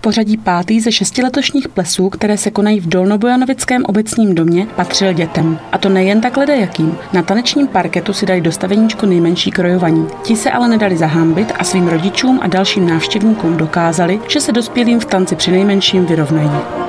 Pořadí 5. ze 6 letošních plesů, které se konají v Dolnobojanovickém obecním domě, patřil dětem. A to nejen tak ledajakým. Na tanečním parketu si dali dostaveníčko nejmenší krojovaní. Ti se ale nedali zahambit a svým rodičům a dalším návštěvníkům dokázali, že se dospělým v tanci přinejmenším vyrovnají.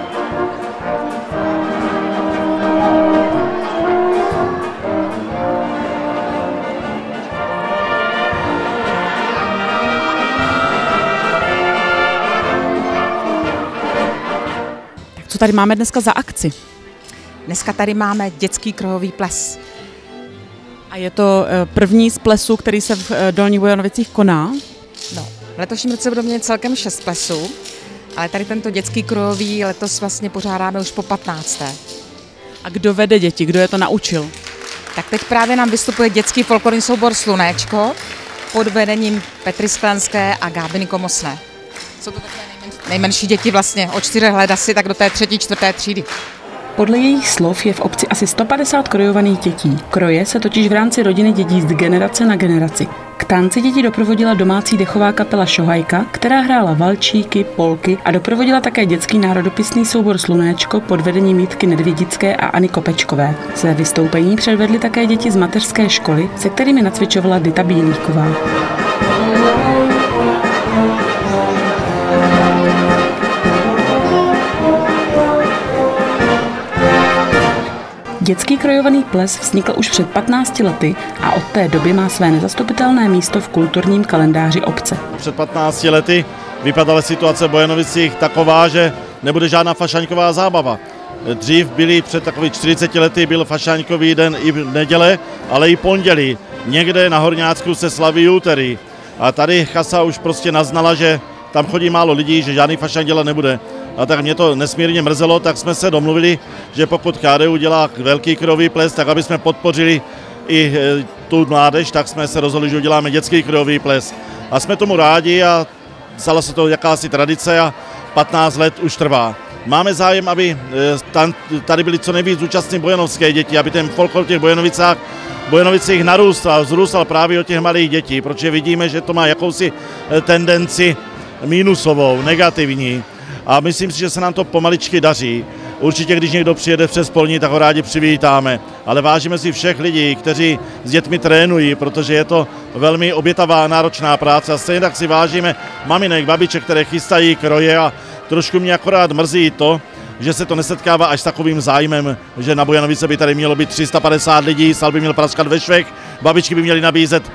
Co tady máme dneska za akci? Dneska tady máme dětský krojový ples. A je to první z plesů, který se v Dolních Bojanovicích koná? No, v letošním roce budeme mít celkem 6 plesů, ale tady tento dětský krojový letos vlastně pořádáme už po 15. A kdo vede děti? Kdo je to naučil? Tak teď právě nám vystupuje dětský folklorní soubor Slunéčko pod vedením Petry Sklenské a Gábiny Komosné. Jsou to takové nejmenší děti vlastně, od 4 let asi tak do té 3., 4. třídy. Podle jejich slov je v obci asi 150 krojovaných dětí. Kroje se totiž v rámci rodiny dědí z generace na generaci. K tanci děti doprovodila domácí dechová kapela Šohajka, která hrála valčíky, polky a doprovodila také dětský národopisný soubor Slunéčko pod vedením Jitky Nedvědické a Anny Kopečkové. Své vystoupení předvedly také děti z mateřské školy, se kterými nacvičovala Dita Bílíková. Dětský krojovaný ples vznikl už před 15 lety a od té doby má své nezastupitelné místo v kulturním kalendáři obce. Před 15 lety vypadala situace v Bojanovicích taková, že nebude žádná fašaňková zábava. Dřív byli před takový 40 lety byl fašaňkový den i v neděle, ale i pondělí. Někde na Horňácku se slaví úterý. A tady chasa už prostě naznala, že tam chodí málo lidí, že žádný fašaň dělat nebude. A tak mě to nesmírně mrzelo, tak jsme se domluvili, že pokud KDU dělá velký krojový ples, tak aby jsme podpořili i tu mládež, tak jsme se rozhodli, že uděláme dětský krojový ples. A jsme tomu rádi a stala se to jakási tradice a 15 let už trvá. Máme zájem, aby tady byly co nejvíc účastní bojanovské děti, aby ten folklor v těch Bojanovicích narůstal, vzrůstal právě od těch malých dětí, protože vidíme, že to má jakousi tendenci mínusovou, negativní. A myslím si, že se nám to pomaličky daří. Určitě, když někdo přijede přes polní, tak ho rádi přivítáme. Ale vážíme si všech lidí, kteří s dětmi trénují, protože je to velmi obětavá, náročná práce. A stejně tak si vážíme maminek, babiček, které chystají kroje a trošku mě akorát mrzí to, že se to nesetkává až s takovým zájmem, že na Bojanovice by tady mělo být 350 lidí, sál by měl praskat ve švech, babičky by měly nabízet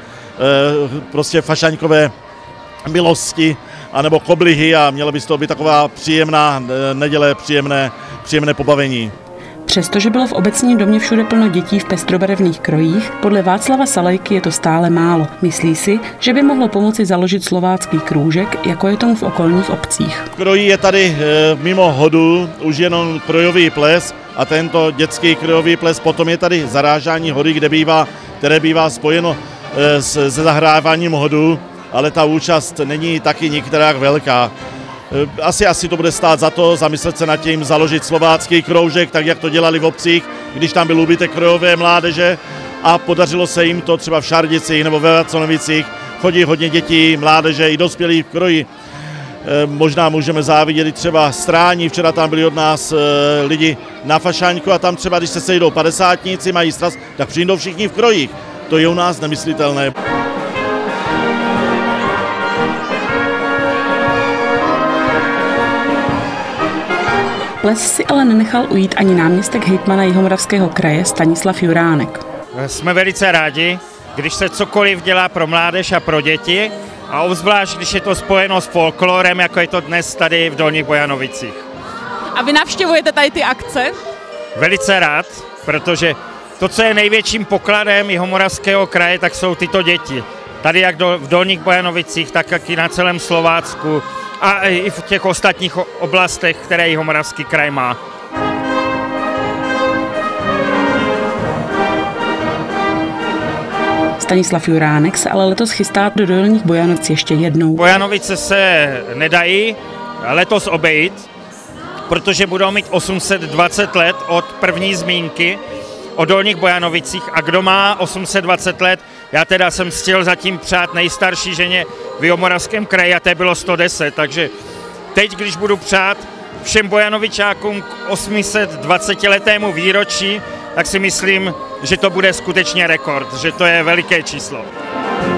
prostě fašaňkové milosti, anebo koblihy a měla by z toho být taková příjemná neděle, příjemné pobavení. Přestože bylo v obecním domě všude plno dětí v pestrobarevných krojích, podle Václava Salajky je to stále málo. Myslí si, že by mohlo pomoci založit slovácký krůžek, jako je tomu v okolních obcích. V kroji je tady mimo hodu už jenom krojový ples a tento dětský krojový ples, potom je tady zarážání hody, které bývá spojeno se zahráváním hodu, ale ta účast není taky nikterak velká. Asi to bude stát za to, zamyslet se nad tím, založit slovácký kroužek, tak jak to dělali v obcích, když tam byl úbytek krojové mládeže a podařilo se jim to třeba v Šardicích nebo ve Váconovicích. Chodí hodně dětí, mládeže i dospělí v kroji. Možná můžeme závidět i třeba Strání, včera tam byli od nás lidi na fašáňku a tam třeba, když se sejdou padesátníci, mají stras, tak přijdou všichni v krojích. To je u nás nemyslitelné. Ples si ale nenechal ujít ani náměstek hejtmana Jihomoravského kraje Stanislav Juránek. Jsme velice rádi, když se cokoliv dělá pro mládež a pro děti a obzvlášť, když je to spojeno s folklorem, jako je to dnes tady v Dolních Bojanovicích. A vy navštěvujete tady ty akce? Velice rád, protože to, co je největším pokladem Jihomoravského kraje, tak jsou tyto děti. Tady jak v Dolních Bojanovicích, tak i na celém Slovácku a i v těch ostatních oblastech, které Jihomoravský kraj má. Stanislav Juránek se ale letos chystá do Dolních Bojanovic ještě jednou. Bojanovice se nedají letos obejít, protože budou mít 820 let od první zmínky o Dolních Bojanovicích a kdo má 820 let, já teda jsem chtěl zatím přát nejstarší ženě v Jihomoravském kraji a té bylo 110, takže teď, když budu přát všem Bojanovičákům k 820letému výročí, tak si myslím, že to bude skutečně rekord, že to je veliké číslo.